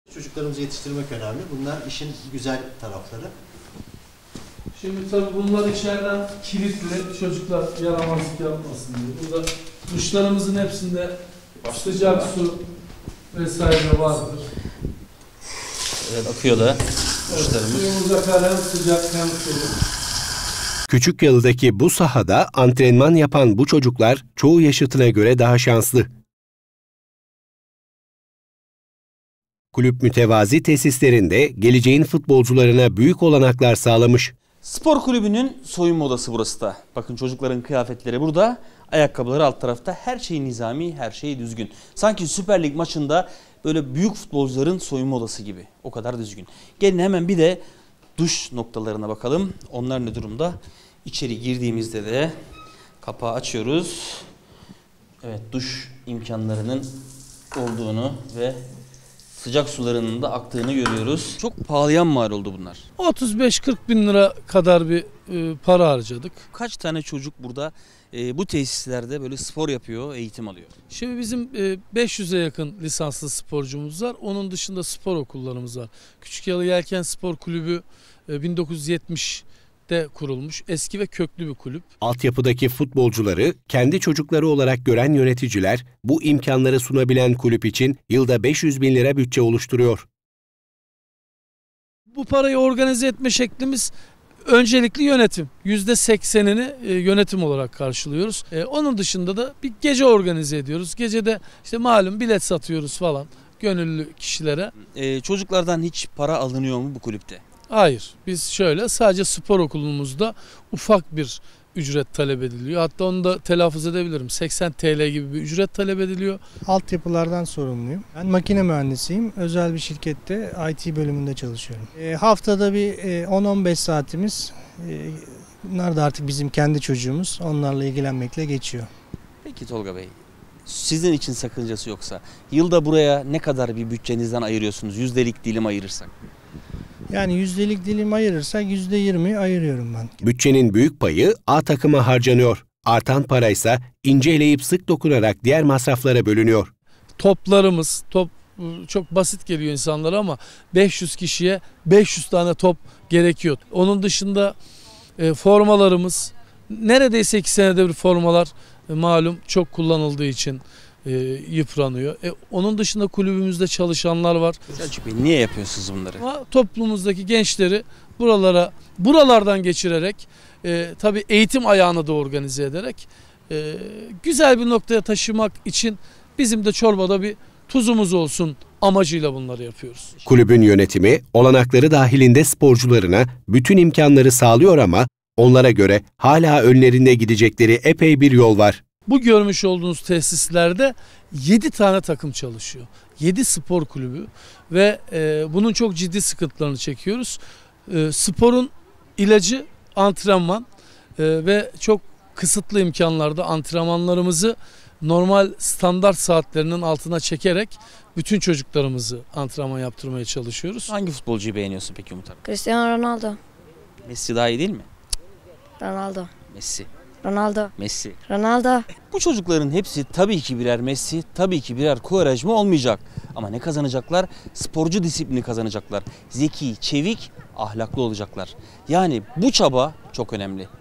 Çocuklarımızı yetiştirmek önemli. Bunlar işin güzel tarafları. Şimdi tabii bunlar içeriden kilitli, çocuklar yaramazlık yapmasın diye. Burada duşlarımızın hepsinde sıcak su vesaire vardır. Evet, akıyor da duşlarımız. Suyumuz akar, hem sıcak hem sulu. Küçükyalı'daki bu sahada antrenman yapan bu çocuklar çoğu yaşıtına göre daha şanslı. Kulüp mütevazi tesislerinde geleceğin futbolcularına büyük olanaklar sağlamış. Spor kulübünün soyunma odası burası da. Bakın çocukların kıyafetleri burada, ayakkabıları alt tarafta. Her şey nizami, her şey düzgün. Sanki Süper Lig maçında böyle büyük futbolcuların soyunma odası gibi. O kadar düzgün. Gelin hemen bir de duş noktalarına bakalım. Onlar ne durumda? İçeri girdiğimizde de kapağı açıyoruz. Evet, duş imkanlarının olduğunu ve sıcak sularının da aktığını görüyoruz. Çok pahalıya mal oldu bunlar. 35-40 bin lira kadar bir para harcadık. Kaç tane çocuk burada bu tesislerde böyle spor yapıyor, eğitim alıyor? Şimdi bizim 500'e yakın lisanslı sporcumuz var. Onun dışında spor okullarımız var. Küçükyalı Yelken Spor Kulübü 1970'de kurulmuş. Eski ve köklü bir kulüp. Altyapıdaki futbolcuları kendi çocukları olarak gören yöneticiler bu imkanları sunabilen kulüp için yılda 500 bin lira bütçe oluşturuyor. Bu parayı organize etme şeklimiz öncelikli yönetim. %80'ini yönetim olarak karşılıyoruz. Onun dışında da bir gece organize ediyoruz. Gecede işte malum bilet satıyoruz falan gönüllü kişilere. Çocuklardan hiç para alınıyor mu bu kulüpte? Hayır. Biz sadece spor okulumuzda ufak bir ücret talep ediliyor. Hatta onu da telaffuz edebilirim. 80 TL gibi bir ücret talep ediliyor. Altyapılardan sorumluyum. Ben makine mühendisiyim. Özel bir şirkette IT bölümünde çalışıyorum. Haftada bir 10-15 saatimiz, bunlar da artık bizim kendi çocuğumuz. Onlarla ilgilenmekle geçiyor. Peki Tolga Bey, sizin için sakıncası yoksa yılda buraya ne kadar bir bütçenizden ayırıyorsunuz? Yüzdelik dilim ayırırsak. Yani yüzdelik dilim ayırırsak %20 ayırıyorum ben. Bütçenin büyük payı A takıma harcanıyor. Artan paraysa inceleyip sık dokunarak diğer masraflara bölünüyor. Toplarımız, çok basit geliyor insanlara ama 500 kişiye 500 tane top gerekiyor. Onun dışında formalarımız, neredeyse 2 senede bir formalar malum çok kullanıldığı için yıpranıyor. Onun dışında kulübümüzde çalışanlar var. Selçuk Bey, niye yapıyorsunuz bunları? Ama toplumumuzdaki gençleri buralardan geçirerek tabii eğitim ayağını da organize ederek güzel bir noktaya taşımak için bizim de çorbada bir tuzumuz olsun amacıyla bunları yapıyoruz. Kulübün yönetimi olanakları dahilinde sporcularına bütün imkanları sağlıyor ama onlara göre hala önlerinde gidecekleri epey bir yol var. Bu görmüş olduğunuz tesislerde 7 tane takım çalışıyor. 7 spor kulübü ve bunun çok ciddi sıkıntılarını çekiyoruz. Sporun ilacı antrenman ve çok kısıtlı imkanlarda antrenmanlarımızı normal standart saatlerinin altına çekerek bütün çocuklarımızı antrenman yaptırmaya çalışıyoruz. Hangi futbolcuyu beğeniyorsun peki Umut abi? Cristiano Ronaldo. Messi daha iyi değil mi? Ronaldo. Messi. Ronaldo. Messi. Ronaldo. Bu çocukların hepsi tabii ki birer Messi, tabii ki birer Quaresma olmayacak. Ama ne kazanacaklar? Sporcu disiplini kazanacaklar. Zeki, çevik, ahlaklı olacaklar. Yani bu çaba çok önemli.